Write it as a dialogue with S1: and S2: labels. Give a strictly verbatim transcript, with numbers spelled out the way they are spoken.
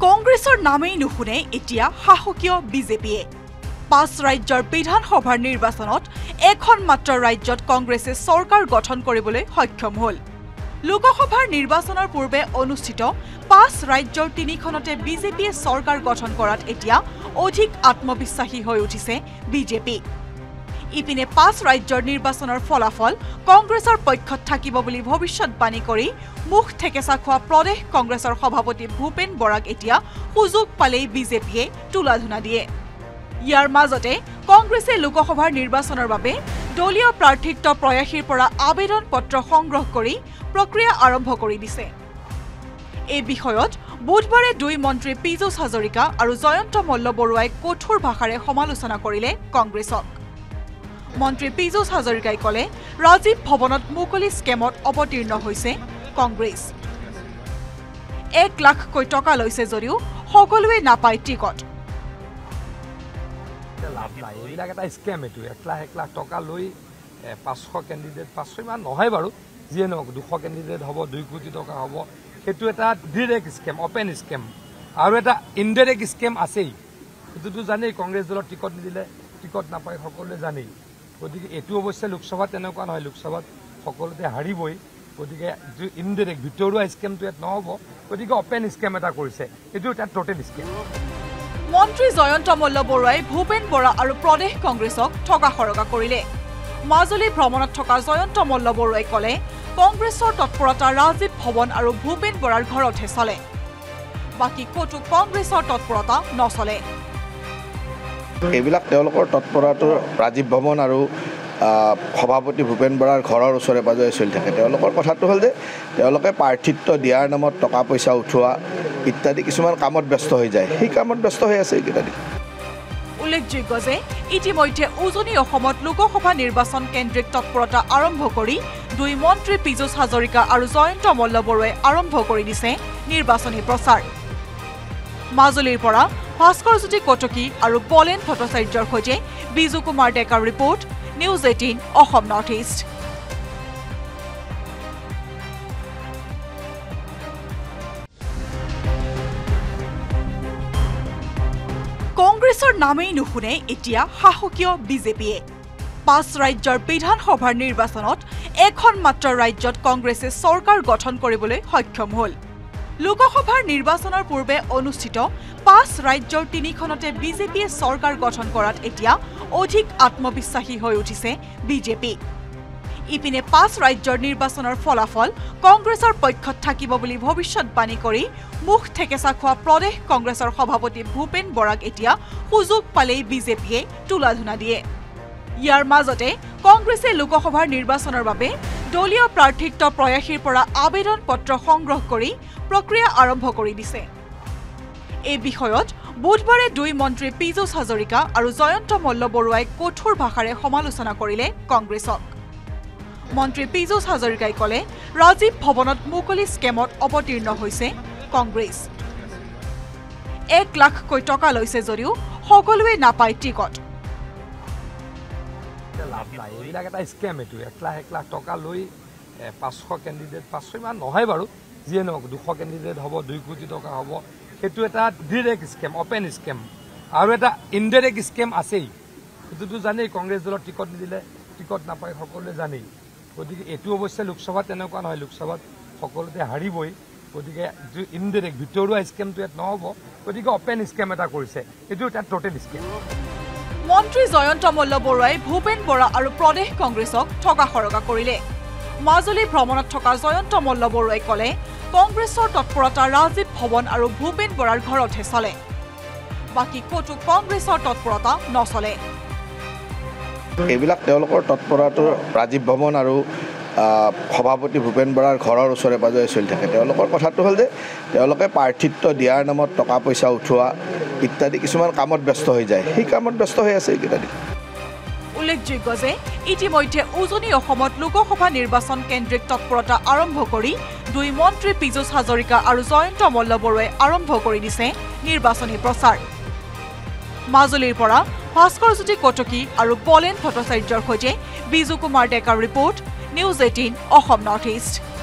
S1: কংগ্ৰেছৰ নামেই নুশুনে এতিয়া শাসকীয় বিজেপিয়ে পাঁচ ৰাজ্যৰ বিধানসভাৰ নিৰ্বাচনত এখন মাত্ৰ ৰাজ্যত কংগ্ৰেছে চৰকাৰ গঠন কৰিবলৈ সক্ষম হ'ল। লোকসভাৰ নিৰ্বাচনৰ পূৰ্বে অনুষ্ঠিত পাঁচ ৰাজ্যৰ তিনিখনতে বিজেপিয়ে চৰকাৰ গঠন কৰাত এতিয়া অধিক আত্মবিশ্বাসী হৈ উঠিছে বিজেপি। ইপিনে পাঁচ ৰাজ্যৰ নিৰ্বাচনৰ ফলাফল কংগ্ৰেছৰ পক্ষত থাকিব বুলি ভৱিষ্যৎবাণী কৰি মুখ ঠেকেচা খোৱা প্ৰদেশ কংগ্ৰেছৰ সভাপতি ভূপেন বৰাক এতিয়া সুযোগ পালেই বিজেপিয়ে তুলাধুনা দিয়ে। ইয়াৰ মাজতে কংগ্ৰেছে লোকসভাৰ নিৰ্বাচনৰ বাবে দলীয় প্ৰাৰ্থিত্ব প্ৰয়াসীৰ পৰা আবেদন পত্ৰ সংগ্ৰহ কৰি প্ৰক্ৰিয়া আৰম্ভ কৰি দিছে। এই বিষয়ত বুধবাৰে দুই মন্ত্ৰী পিজুষ হাজৰিকা আৰু জয়ন্ত মল্ল বৰুৱাই কঠোৰ ভাষাৰে সমালোচনা কৰিলে কংগ্ৰেছক। মন্ত্ৰী পিজুষ হাজৰিকাই কলে ৰাজীৱ ভৱনত মুকলি স্কেমত অৱতীৰ্ণ হৈছে কংগ্ৰেছ। এক লাখকৈ টকা লৈছে যদিও সকলোৱে নাপায় টিকট।
S2: লাভ নাই, এইবিলাক এটা স্কেম। এইটো এক লাখ এক লাখ টকা লৈ পাঁচশ কেণ্ডিডেট, পাঁচশ ইমান নহয় বাৰু, যিয়ে নহওক দুশ কেণ্ডিডেট হ'ব, দুই কোটি টকা হ'ব, সেইটো এটা ডিৰেক্ট স্কেম, অপেন স্কেম। আৰু এটা ইনডাইৰেক্ট স্কেম আছেই, সেইটোতো জানেই। কংগ্ৰেছ দলৰ টিকট নিদিলে টিকট নাপায় সকলোৱে জানেই। গতিকে এইটো অৱশ্যে লোকসভাত তেনেকুৱা নহয়, লোকসভাত সকলোতে হাৰিবই। গতিকে যিটো ইনডাইৰেক্ট ভিতৰুৱা স্কেমটো ইয়াত নহ'ব। গতিকে অপেন স্কেম এটা কৰিছে, এইটো এটা টোটেল স্কেম।
S1: মন্ত্ৰী জয়ন্ত মল্ল বৰুৱাই ভূপেন বৰা আৰু প্ৰদেশ কংগ্ৰেছক ঠগা সৰগা কৰিলে। মাজুলী ভ্ৰমণত থকা জয়ন্ত মল্ল বৰুৱাই কলে কংগ্ৰেছৰ তৎপৰতা ৰাজীৱ ভৱন আৰু ভূপেন বৰাৰ ঘৰতহে চলে, বাকী ক'তো কংগ্ৰেছৰ তৎপৰতা নচলে।
S3: এইবিলাক তেওঁলোকৰ তৎপৰতাটো ৰাজীৱ ভৱন আৰু সভাপতি ভূপেন বৰাৰ ঘৰৰ ওচৰে পাজৰে চলি থাকে। তেওঁলোকৰ কথাটো হ'ল যে তেওঁলোকে প্ৰাৰ্থিত্ব দিয়াৰ নামত টকা পইচা উঠোৱা ইত্যাদি কিছুমান কামত ব্যস্ত হৈ যায়, সেই কামত ব্যস্ত হৈ আছে এইকেইটা দিন।
S1: উল্লেখযোগ্য যে ইতিমধ্যে উজনি অসমত লোকসভা নিৰ্বাচন কেন্দ্ৰিক তৎপৰতা আৰম্ভ কৰি দুই মন্ত্ৰী পিজুষ হাজৰিকা আৰু জয়ন্ত মল্ল বৰুৱাই আৰম্ভ কৰি দিছে নিৰ্বাচনী প্ৰচাৰ। মাজুলীৰ পৰা ভাস্কৰজ্যোতি কটকী আৰু বলেন ভট্টাচাৰ্যৰ সৈতে বিজু কুমাৰ ডেকাৰ report, News Eighteen Asom North East. কংগ্ৰেছৰ নামেই নুশুনে এতিয়া শাসকীয় বিজেপিয়ে পাঁচ ৰাজ্যৰ বিধানসভাৰ নিৰ্বাচনত এখন মাত্ৰ ৰাজ্যত কংগ্ৰেছে চৰকাৰ গঠন কৰিবলৈ সক্ষম হ'ল। লোকসভাৰ নিৰ্বাচনৰ পূৰ্বে অনুষ্ঠিত পাঁচ ৰাজ্যৰ তিনিখনতে বিজেপিয়ে চৰকাৰ গঠন কৰাত এতিয়া অধিক আত্মবিশ্বাসী হৈ উঠিছে বিজেপি। ইপিনে পাঁচ ৰাজ্যৰ নিৰ্বাচনৰ ফলাফল কংগ্ৰেছৰ পক্ষত থাকিব বুলি ভৱিষ্যৎবাণী কৰি মুখ ঠেকেচা খোৱা প্ৰদেশ কংগ্ৰেছৰ সভাপতি ভূপেন বৰাক এতিয়া সুযোগ পালেই বিজেপিয়ে তুলাধুনা দিয়ে। ইয়াৰ মাজতে কংগ্ৰেছে লোকসভাৰ নিৰ্বাচনৰ বাবে দলীয় প্ৰাৰ্থিত্ব প্ৰয়াসীৰ পৰা আবেদন পত্ৰ সংগ্ৰহ কৰি প্ৰক্ৰিয়া আৰম্ভ কৰি দিছে। এই বিষয়ত বুধবাৰে দুই মন্ত্ৰী পিজুষ হাজৰিকা আৰু জয়ন্ত মল্ল বৰুৱাই কঠোৰ ভাষাৰে সমালোচনা কৰিলে কংগ্ৰেছক। মন্ত্ৰী পিজুষ হাজৰিকাই কলে ৰাজীৱ ভৱনত মুকলি স্কেমত অৱতীৰ্ণ হৈছে কংগ্ৰেছ। এক লাখকৈ টকা লৈছে যদিও সকলোৱে নাপায় টিকট।
S2: লাভ নাই, এইবিলাক এটা স্কেম। এইটো এক লাখ এক লাখ টকা লৈ পাঁচশ কেণ্ডিডেট, পাঁচশ ইমান নহয় বাৰু, যিয়ে নহওক দুশ কেণ্ডিডেট হ'ব, দুই কোটি টকা হ'ব, সেইটো এটা ডিৰেক্ট স্কেম, অপেন স্কেম। আৰু এটা ইনডাইৰেক্ট স্কেম আছেই, সেইটোতো জানেই। কংগ্ৰেছ দলৰ টিকট নিদিলে টিকট নাপায় সকলোৱে জানেই। গতিকে এইটো অৱশ্যে লোকসভাত তেনেকুৱা নহয়, লোকসভাত সকলোতে হাৰিবই। গতিকে যিটো ইনডাইৰেক্ট ভিতৰুৱা স্কেমটো ইয়াত নহ'ব। গতিকে অপেন স্কেম এটা কৰিছে, এইটো এটা টোটেল স্কেম।
S1: মন্ত্ৰী জয়ন্ত মল্ল বৰুৱাই ভূপেন বৰা আৰু প্ৰদেশ কংগ্ৰেছক ঠগা সৰগা কৰিলে। মাজুলী ভ্ৰমণত থকা জয়ন্ত মল্ল বৰুৱাই কলে কংগ্ৰেছৰ তৎপৰতা ৰাজীৱ ভৱন আৰু ভূপেন বৰাৰ ঘৰতহে চলে, বাকী ক'তো কংগ্ৰেছৰ তৎপৰতা নচলে।
S3: এইবিলাক তেওঁলোকৰ তৎপৰতাটো ৰাজীৱ ভৱন আৰু সভাপতি ভূপেন বৰাৰ ঘৰৰ ওচৰে পাজৰে চলি থাকে। তেওঁলোকৰ কথাটো হ'ল যে তেওঁলোকে প্ৰাৰ্থিত্ব দিয়াৰ নামত টকা পইচা উঠোৱা ইত্যাদি কিছুমান কামত ব্যস্ত হৈ যায়, সেই কামত ব্যস্ত হৈ আছে এইকেইটা দিন।
S1: উল্লেখযোগ্য যে ইতিমধ্যে উজনি অসমত লোকসভা নিৰ্বাচন কেন্দ্ৰিক তৎপৰতা আৰম্ভ কৰি দুই মন্ত্ৰী পিজুষ হাজৰিকা আৰু জয়ন্ত মল্ল বৰুৱাই আৰম্ভ কৰি দিছে নিৰ্বাচনী প্ৰচাৰ। মাজুলীৰ পৰা ভাস্কৰজ্যোতি কটকী আৰু বলেন ভট্টাচাৰ্যৰ সৈতে বিজু কুমাৰ ডেকাৰ report, News Eighteen Asom North east.